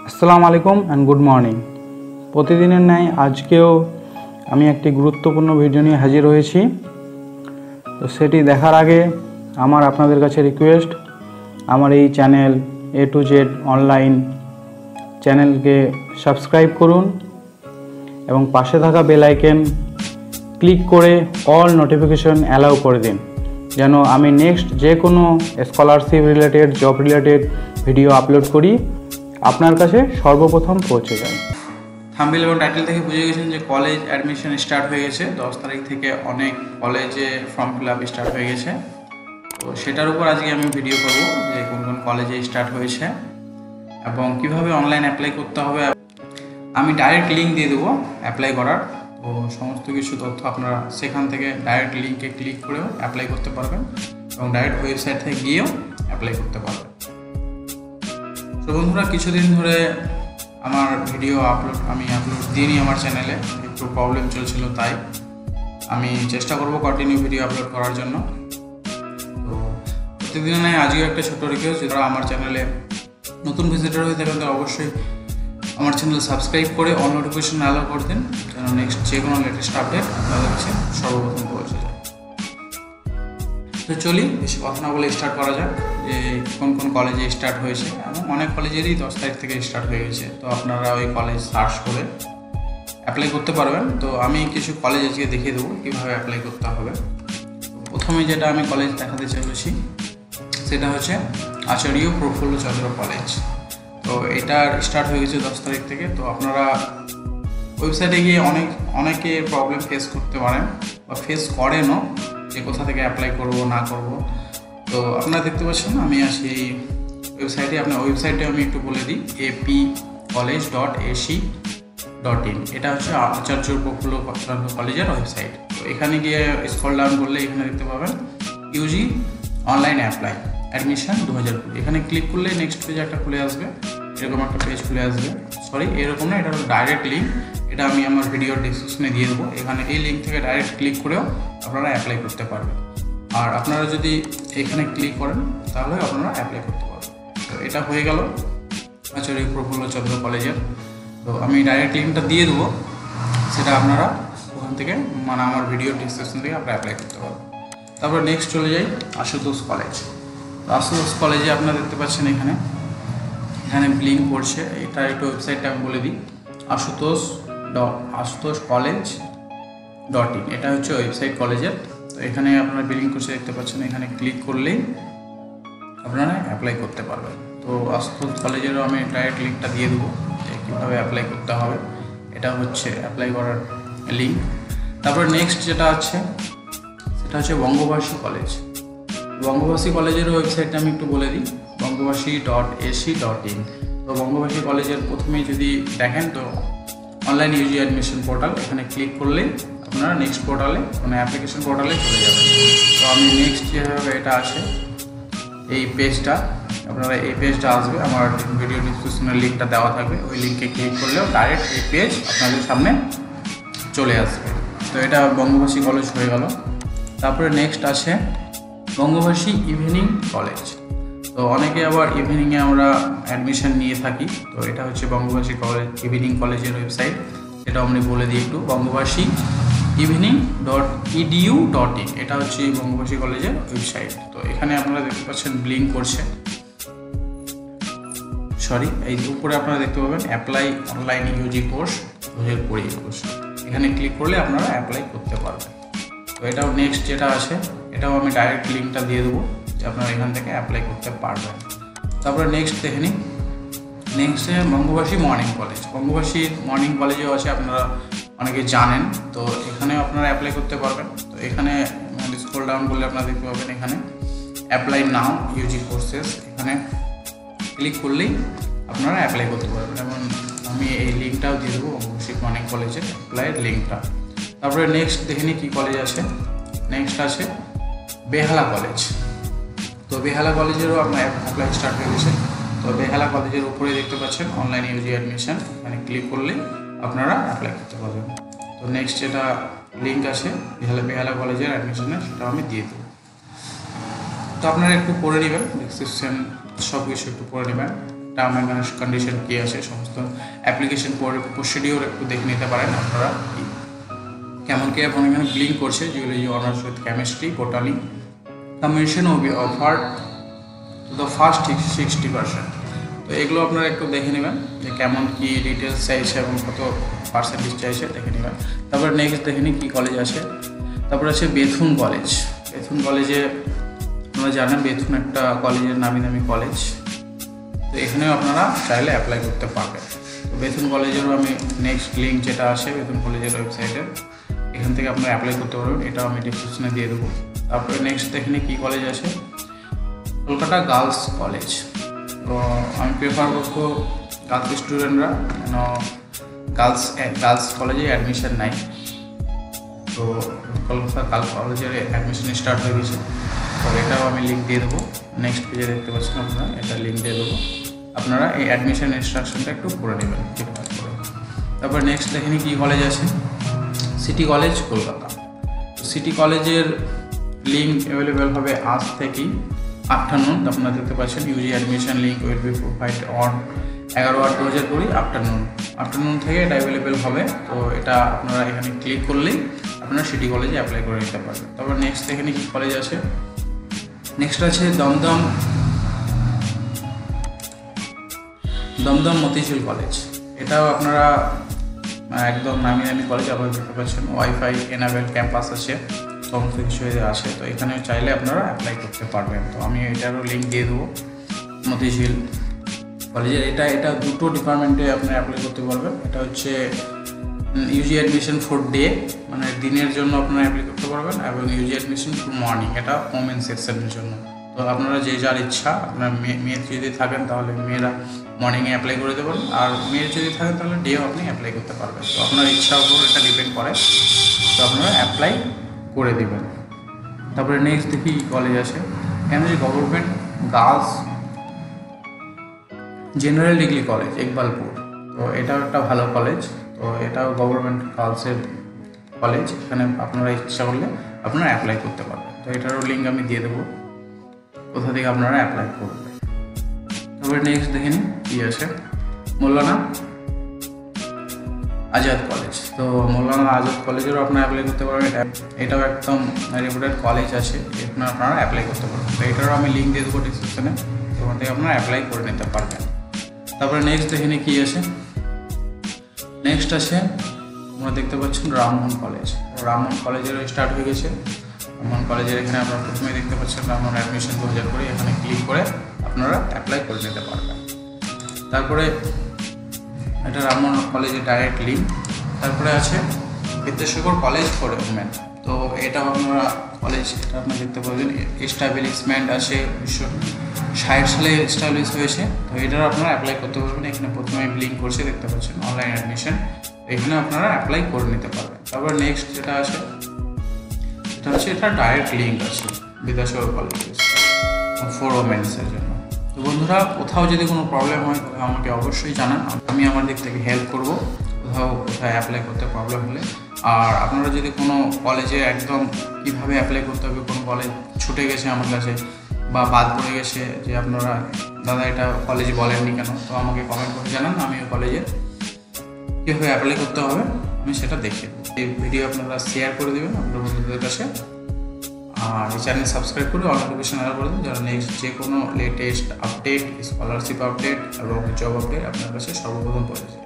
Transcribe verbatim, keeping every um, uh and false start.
আসসালামু আলাইকুম and good morning. প্রতিদিনের ন্যায় আজকেও আমি একটি গুরুত্বপূর্ণ ভিডিও নিয়ে হাজির হয়েছি। তো সেটি দেখার আগে আমার আপনাদের কাছে রিকোয়েস্ট, আমার এই channel A to Z online চ্যানেলকে সাবস্ক্রাইব করুন এবং পাশে থাকা বেল আইকন ক্লিক করে অল নোটিফিকেশন অ্যালাউ করে দিন, যেন আমি নেক্সট যে কোনো scholarship related job related video upload করি আপনার কাছে সর্বপ্রথম পৌঁছে যায়। থাম্বনেল এবং টাইটেল থেকে বুঝে গেছেন যে কলেজ অ্যাডমিশন স্টার্ট হয়ে গেছে। দশ তারিখ থেকে অনেক কলেজে ফর্ম ফিল আপ স্টার্ট হয়ে গেছে। তো সেটার উপর আজকে আমি ভিডিও করব যে কোন কোন কলেজে স্টার্ট হয়েছে এবং কিভাবে অনলাইন অ্যাপ্লাই করতে হবে। আমি ডাইরেক্ট লিঙ্ক দিয়ে দেবো অ্যাপ্লাই করার। তো সমস্ত কিছু তথ্য আপনারা সেখান থেকে ডাইরেক্ট লিঙ্কে ক্লিক করেও অ্যাপ্লাই করতে পারবেন এবং ডাইরেক্ট ওয়েবসাইট থেকে গিয়েও অ্যাপ্লাই করতে পারবেন। তো বন্ধুরা, কিছুদিন ধরে আমার ভিডিও আপলোড আমি আপলোড দিইনি আমার চ্যানেলে, একটু প্রবলেম চলছিল, তাই আমি চেষ্টা করব কন্টিনিউ ভিডিও আপলোড করার জন্য। তো প্রতিদিন নয় আজকেও একটা ছোটো রিকোয়েস্ট, যারা আমার চ্যানেলে নতুন ভিজিটার হয়ে থাকেন তারা অবশ্যই আমার চ্যানেল সাবস্ক্রাইব করে অল নোটিফিকেশন অ্যালাউ করে দিন, যেন নেক্সট যে কোনো লেটেস্ট আপডেট আপনাদের কাছে সর্বপ্রথম পৌঁছে যায়। তো চলি, বেশি কথা না বলে স্টার্ট করা যাক যে কোন কোন কলেজে স্টার্ট হয়েছে এবং অনেক কলেজেরই দশ তারিখ থেকে স্টার্ট হয়ে গেছে। তো আপনারা ওই কলেজ সার্চ করে অ্যাপ্লাই করতে পারবেন। তো আমি কিছু কলেজ আজকে দেখিয়ে দেবো কীভাবে অ্যাপ্লাই করতে হবে। প্রথমে যেটা আমি কলেজ দেখাতে চলেছি সেটা হচ্ছে আচার্য প্রফুল্লচন্দ্র কলেজ। তো এটার স্টার্ট হয়ে গেছে দশ তারিখ থেকে। তো আপনারা ওয়েবসাইটে গিয়ে অনেক অনেকে প্রবলেম ফেস করতে পারেন বা ফেস করেনও যে কোথা থেকে অ্যাপ্লাই করব না করব। তো আপনারা দেখতে পাচ্ছেন আমি আছি এই ওয়েবসাইটে। আপনার ওয়েবসাইটে আমি একটু বলে দিই, AP college dot AC dot in. এটা হচ্ছে আচার্য প্রফুল্লচন্দ্র কলেজের ওয়েবসাইট। তো এখানে গিয়ে স্ক্রল ডাউন করলে এখানে দেখতে পাবেন ইউজি অনলাইন অ্যাপ্লাই অ্যাডমিশন দু হাজার কুড়ি। এখানে ক্লিক করলে নেক্সট পেজ একটা খুলে আসবে, এরকম একটা পেজ খুলে আসবে। সরি, এরকম না, এটা ডাইরেক্ট লিঙ্ক। এটা আমি আমার ভিডিওর ডিসক্রিপশনে দিয়ে দেবো। এখানে এই লিঙ্ক থেকে ডাইরেক্ট ক্লিক করেও আপনারা অ্যাপ্লাই করতে পারবেন। আর আপনারা যদি এখানে ক্লিক করেন তাহলে আপনারা অ্যাপ্লাই করতে পারবেন। তো এটা হয়ে গেল আচার্য প্রফুল্লচন্দ্র কলেজের। তো আমি ডাইরেক্ট লিঙ্কটা দিয়ে দেবো, সেটা আপনারা ওখান থেকে মানে আমার ভিডিওর ডিসক্রিপশন থেকে আপনারা অ্যাপ্লাই করতে পারবেন। তারপর নেক্সট চলে যাই আশুতোষ কলেজ। তো আশুতোষ কলেজে আপনারা দেখতে পাচ্ছেন এখানে এখানে ব্লিঙ্ক করছে। এটা একটু ওয়েবসাইটটা আমি বলে দিই, Ashutosh dot Ashutosh college dot in. এটা হচ্ছে ওয়েবসাইট কলেজের। তো এখানে আপনারা ব্লিঙ্ক করছে দেখতে পাচ্ছেন, এখানে ক্লিক করলেই আপনারা অ্যাপ্লাই করতে পারবেন। তো আশুতোষ কলেজেরও আমি ডাইরেক্ট লিঙ্কটা দিয়ে দেবো যে কীভাবে অ্যাপ্লাই করতে হবে। এটা হচ্ছে অ্যাপ্লাই করার লিঙ্ক। তারপর নেক্সট যেটা আছে সেটা হচ্ছে বঙ্গবাসী কলেজ। বঙ্গবাসী কলেজের ওয়েবসাইটটা আমি একটু বলে দিই, Bangabasi dot AC dot in. তো বঙ্গবাসী কলেজের প্রথমেই যদি দেখেন তো অনলাইন ইউজি অ্যাডমিশন পোর্টাল, এখানে ক্লিক করলেই আপনারা নেক্সট পোর্টালে মানে অ্যাপ্লিকেশন পোর্টালে চলে যাবেন। তো আমি নেক্সট যেভাবে এটা আছে এই পেজটা, আপনারা এই পেজটা আসবে, আমার ভিডিও ডিসক্রিপশনের লিঙ্কটা দেওয়া থাকবে, ওই লিঙ্কে ক্লিক করলেও ডাইরেক্ট এই পেজ আপনাদের সামনে চলে আসবে। তো এটা বঙ্গবাসী কলেজ হয়ে গেল। তারপরে নেক্সট আছে বঙ্গবাসী ইভিনিং কলেজ। তো অনেকে আবার ইভিনিংয়ে আমরা অ্যাডমিশন নিয়ে থাকি। তো এটা হচ্ছে বঙ্গবাসী কলেজ ইভিনিং কলেজের ওয়েবসাইট, সেটা আমি বলে দিই একটু, Bangabasi evening dot EDU dot in. এটা হচ্ছে বঙ্গবাসী কলেজের ওয়েবসাইট। তো এখানে আপনারা দেখতে পাচ্ছেন ব্লিঙ্ক করছে, সরি এই উপরে আপনারা দেখতে পাবেন অ্যাপ্লাই অনলাইন ইউজি কোর্স দু হাজার কুড়ি একুশ। এখানে ক্লিক করলে আপনারা অ্যাপ্লাই করতে পারবেন। তো এটাও নেক্সট যেটা আছে এটাও আমি ডাইরেক্ট লিঙ্কটা দিয়ে দেবো যে আপনারা এখান থেকে অ্যাপ্লাই করতে পারবেন। তারপরে নেক্সট দেখে নিন, নেক্সটে Bangabasi morning college. Bangabasi morning কলেজেও আছে, আপনারা অনেকে জানেন। তো এখানেও আপনারা অ্যাপ্লাই করতে পারবেন। তো এখানে স্ক্রল ডাউন করলে আপনারা দেখতে পাবেন এখানে অ্যাপ্লাই নাও ইউজি কোর্সেস, এখানে ক্লিক করলেই আপনারা অ্যাপ্লাই করতে পারবেন। এবং আমি এই লিঙ্কটাও দিয়ে দেবো বঙ্গবাসী মর্নিং কলেজের অ্যাপ্লাইয়ের লিঙ্কটা। তারপরে নেক্সট দেখে নিই কী কলেজ আছে। নেক্সট আছে বেহালা কলেজ। তো বেহালা কলেজেরও আপনার অ্যাপ্লাই স্টার্ট হয়ে গেছে। তো বেহালা কলেজের উপরে দেখতে পাচ্ছেন অনলাইন ইউজি অ্যাডমিশন, এখানে ক্লিক করলে আপনারা অ্যাপ্লাই করতে পারবেন। তো নেক্সট যেটা লিঙ্ক আছে বেহালা বেহালা কলেজের অ্যাডমিশনের, সেটা আমি দিয়ে দেবো। তো আপনারা একটু পড়ে নেবেন, ডিসক্রিপশন সব কিছু একটু পড়ে নেবেন। টার্ম অ্যান্ড কন্ডিশন কী আছে, সমস্ত অ্যাপ্লিকেশন প্রসিডিওর একটু দেখে নিতে পারেন আপনারা কেমন কি এখন এখানে ব্লিঙ্ক করছে। Geology honours with chemistry botany combination will be offered to the first sixty percent. তো এগুলো আপনারা একটু দেখে নেবেন যে কেমন কি ডিটেলস চাইছে এবং কত পার্সেন্টেজ চাইছে দেখে নেবেন। তারপরে নেক্সট দেখে নিই কী কলেজ আছে। তারপরে আছে বেথুন কলেজ। বেথুন কলেজে আপনারা জানেন বেথুন একটা কলেজের নামি দামি কলেজ, তো এখানেও আপনারা চাইলে অ্যাপ্লাই করতে পারবেন। তো বেথুন কলেজেরও আমি নেক্সট লিঙ্ক যেটা আসে বেথুন কলেজের ওয়েবসাইটের, এখান থেকে আপনারা অ্যাপ্লাই করতে পারবেন, এটাও আমি ডিসক্রিপশনে দিয়ে দেবো। তারপরে নেক্সট দেখে নিই কী কলেজ আছে, কলকাতা গার্লস কলেজ। তো আমি প্রেফার করবো গার্লস স্টুডেন্টরা, কেন গার্লস গার্লস কলেজে অ্যাডমিশন নাই। তো কলকাতা গার্লস কলেজের অ্যাডমিশন স্টার্ট হয়ে গেছে, তো এটাও আমি লিঙ্ক দিয়ে দেবো। নেক্সট পেজে দেখতে পাচ্ছেন আপনারা, এটা লিঙ্ক দিয়ে দেবো, আপনারা এই অ্যাডমিশন ইনস্ট্রাকশনটা একটু করে নেবেন ঠিকঠাক করে। তারপর নেক্সট দেখে নিই কী কলেজ আছে, সিটি কলেজ কলকাতা। সিটি কলেজের লিঙ্ক অ্যাভেলেবেল হবে আজ থেকেই আফটারনুন। আপনারা দেখতে পাচ্ছেন UG admission link will be provide on এগারো আট দু হাজার কুড়ি আফটারনুন আফটারনুন থেকে এটা অ্যাভেলেবেল হবে। তো এটা আপনারা এখানে ক্লিক করলেই আপনারা সিটি কলেজে অ্যাপ্লাই করে নিতে পারবেন। তারপর নেক্সট এখানে কী কলেজ আছে, নেক্সট আছে দমদম দমদম মতিঝিল কলেজ। এটাও আপনারা একদম নামি দামি কলেজ, আপনারা দেখতে পাচ্ছেন ওয়াইফাই এনাবেল ক্যাম্পাস আছে, সমস্ত কিছু আছে। তো এখানে চাইলে আপনারা অ্যাপ্লাই করতে পারবেন। তো আমি এটারও লিঙ্ক দিয়ে দেবো মতিঝিল কলেজের। এটা এটা দুটো ডিপার্টমেন্টে আপনারা অ্যাপ্লাই করতে পারবেন। এটা হচ্ছে ইউজি অ্যাডমিশন ফর ডে, মানে দিনের জন্য আপনারা অ্যাপ্লাই করতে পারবেন, এবং ইউজি অ্যাডমিশন ফর মর্নিং, এটা ওমেন সেকশনের জন্য। তো আপনারা যে যার ইচ্ছা, আপনার মেয়ে মেয়ে যদি থাকেন তাহলে মেয়েরা মর্নিংয়ে অ্যাপ্লাই করে দিতে পারেন, আর মেয়ের যদি থাকেন তাহলে ডেও আপনি অ্যাপ্লাই করতে পারবেন। তো আপনার ইচ্ছার উপর এটা ডিপেন্ড করে, তো আপনারা অ্যাপ্লাই করে দেবেন। তারপরে নেক্সট দেখি কলেজ আছে, এখানে যে government girls general degree college Iqbalpur. তো এটাও একটা ভালো কলেজ, তো এটাও গভর্নমেন্ট গার্লসের কলেজ। এখানে আপনারা ইচ্ছা করলে আপনারা অ্যাপ্লাই করতে পারবেন। তো এটারও লিঙ্ক আমি দিয়ে দেবো, কোথা থেকে আপনারা অ্যাপ্লাই করবেন। তারপরে নেক্সট দেখে নিন কী আছে, মৌলানা আজাদ কলেজ। তো মৌলানা আজাদ কলেজেরও আপনারা অ্যাপ্লাই করতে পারবেন। এটা এটাও একদম রেপুটেড কলেজ আছে, এখানে আপনারা অ্যাপ্লাই করতে পারবেন। তো এটারও আমি লিঙ্ক দিয়ে দেবো ডিসক্রিপশনে, ওখান থেকে আপনারা অ্যাপ্লাই করে নিতে পারবেন। তারপরে নেক্সট দেখে নিই কী আছে, নেক্সট আছে আপনারা দেখতে পাচ্ছেন রামমোহন কলেজ। রামমোহন কলেজেরও স্টার্ট হয়ে গেছে। রামমোহন কলেজের এখানে আপনারা প্রথমেই দেখতে পাচ্ছেন রামমোহন অ্যাডমিশন দু হাজার করে, এখানে ক্লিক করে আপনারা অ্যাপ্লাই করে নিতে পারবেন। তারপরে এটা রামমোহন কলেজের ডাইরেক্ট লিঙ্ক। তারপরে আছে বিদ্যাসাগর কলেজ ফর উইমেন। তো এটা আপনারা কলেজ, এটা আপনারা দেখতে পাবেন এস্টাবলিশমেন্ট আছে উনিশশো ষাট সালে এস্টাবলিশ হয়েছে। তো এটার আপনারা অ্যাপ্লাই করতে পারবেন। এখানে প্রথমে লিঙ্ক করছে দেখতে পাচ্ছেন অনলাইন অ্যাডমিশন, এখানে আপনারা অ্যাপ্লাই করে নিতে পারবেন। তারপর নেক্সট যেটা আছে এটা হচ্ছে এটা ডাইরেক্ট লিঙ্ক আছে বিদ্যাসাগর কলেজ ফর ওমেন্সের জন্য। তো বন্ধুরা, কোথাও যদি কোনো প্রবলেম হয় তাহলে আমাকে অবশ্যই জানান, আমি আমার দিক থেকে হেল্প করব কোথাও কোথায় অ্যাপ্লাই করতে প্রবলেম হলে। আর আপনারা যদি কোনো কলেজে একদম কীভাবে অ্যাপ্লাই করতে হবে, কোনো কলেজ ছুটে গেছে আমার কাছে বা বাদ পড়ে গেছে যে আপনারা দাদা এটা কলেজে বলেননি কেন, তো আমাকে কমেন্ট করে জানান, আমি ওই কলেজে কীভাবে অ্যাপ্লাই করতে হবে আমি সেটা দেখিয়ে দেবো। এই ভিডিও আপনারা শেয়ার করে দেবেন আপনার বন্ধুদের কাছে, আর এই চ্যানেল সাবস্ক্রাইব করে অল নোটিফিকেশন অন করে দেবেন, যারা নেক্সট যে কোনো লেটেস্ট আপডেট, স্কলারশিপ আপডেট এবং জব আপডেট আপনার কাছে সর্বপ্রথম পৌঁছে।